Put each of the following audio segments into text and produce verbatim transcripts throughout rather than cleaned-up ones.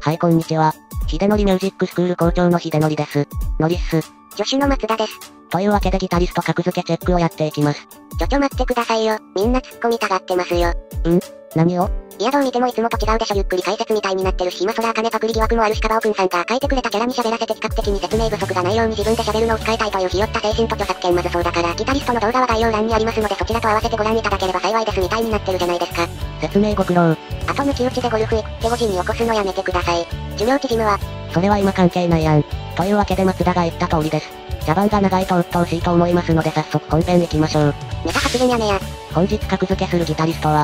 はい、こんにちは。秀則ミュージックスクール校長の秀則です。のりっす。 助手の松田です。 というわけでギタリスト格付けチェックをやっていきます。 ちょちょ待ってくださいよ。みんな突っ込みたがってますよ。 ん？何を？ いやどう見てもいつもと違うでしょ。ゆっくり解説みたいになってるし、今空茜パクリ疑惑もあるし、カバオくんさんが書いてくれたキャラに喋らせて比較的に説明不足がないように自分で喋るのを控えたいというひよった精神と著作権まずそうだから、ギタリストの動画は概要欄にありますのでそちらと合わせてご覧いただければ幸いですみたいになってるじゃないですか。 説明ご苦労。 あと抜き打ちでゴルフ行くってごじに起こすのやめてください。授業縮むわ。 それは今関係ないやん。というわけで松田が言った通りです。茶番が長いと鬱陶しいと思いますので早速本編行きましょう。 ネタ発言やめや。 本日格付けするギタリストは、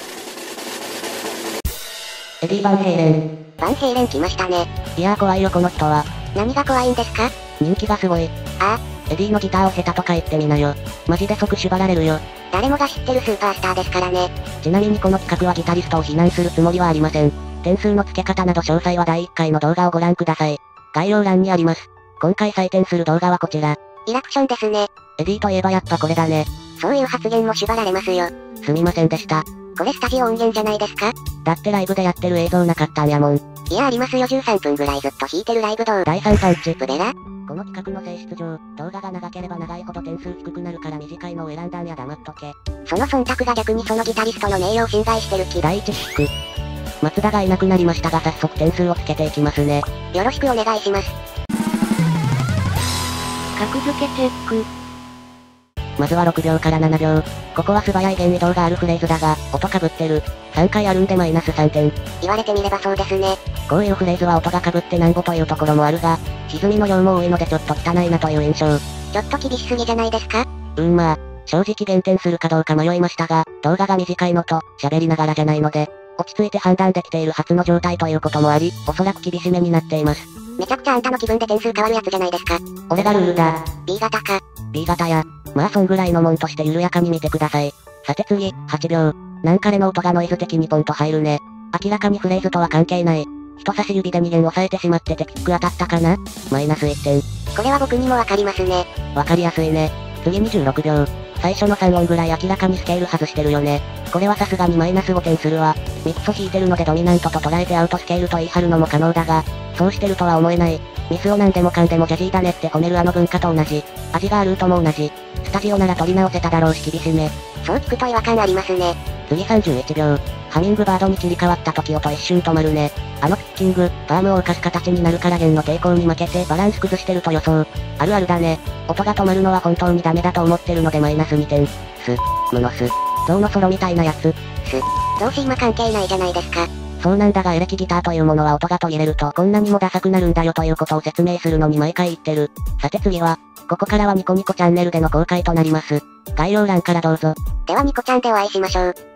エディ・バンヘイレン。 バンヘイレン来ましたね。 いやー怖いよこの人は。 何が怖いんですか？ 人気がすごい。 ああ。 エディのギターを下手とか言ってみなよ。マジで即縛られるよ。 誰もが知ってるスーパースターですからね。 ちなみにこの企画はギタリストを非難するつもりはありません。点数の付け方など詳細はだいいっかいの動画をご覧ください。概要欄にあります。今回採点する動画はこちら。 リラクションですね。 エディといえばやっぱこれだね。 そういう発言も縛られますよ。 すみませんでした。 これスタジオ音源じゃないですか？ だってライブでやってる映像なかったんやもん。 いやありますよ。じゅうさんぷんぐらいずっと弾いてるライブ動だいさんパンチ。 ブレラ？ この企画の性質上、動画が長ければ長いほど点数低くなるから短いのを選んだんや。黙っとけ。 その忖度が逆にそのギタリストの名誉を侵害してる気。 だいいち引く。松田がいなくなりましたが早速点数をつけていきますね。 よろしくお願いします。格付けチェック。 まずはろくびょうからななびょう。ここは素早い弦移動があるフレーズだが、音被ってる。さんかいあるんでマイナスさんてん。 言われてみればそうですね。 こういうフレーズは音が被ってなんぼというところもあるが、歪みの量も多いのでちょっと汚いなという印象。 ちょっと厳しすぎじゃないですか？ うんまあ、正直減点するかどうか迷いましたが、動画が短いのと、喋りながらじゃないので、落ち着いて判断できているはずの状態ということもあり、おそらく厳しめになっています。 めちゃくちゃあんたの気分で点数変わるやつじゃないですか。 俺がルールだ。 B 型か。 B 型や。まあそんぐらいのもんとして緩やかに見てください。さて次、はちびょう。なんかれの音がノイズ的にポンと入るね。明らかにフレーズとは関係ない。人差し指でに弦押さえてしまっててキック当たったかな？マイナスいってん。 これは僕にもわかりますね。 わかりやすいね。次にじゅうろくびょう。最初のさん音ぐらい明らかにスケール外してるよね。これはさすがにマイナスごてんするわ。ミックス弾いてるのでドミナントと捉えてアウトスケールと言い張るのも可能だが、そうしてるとは思えない。ミスを何でもかんでもジャジーだねって褒めるあの文化と同じ。味があるとも同じ。スタジオなら取り直せただろうし厳しめ。 そう聞くと違和感ありますね。 次さんじゅういちびょう。ハミングバードに切り替わった時音一瞬止まるね。あのピッキング、パームを浮かす形になるから弦の抵抗に負けてバランス崩してると予想。あるあるだね。音が止まるのは本当にダメだと思ってるのでマイナスにてん。す、ムノス。象のソロみたいなやつ。 す、どうし今関係ないじゃないですか。 そうなんだがエレキギターというものは音が途切れるとこんなにもダサくなるんだよということを説明するのに毎回言ってる。さて次は、ここからはニコニコチャンネルでの公開となります。概要欄からどうぞ。 ではニコちゃんでお会いしましょう。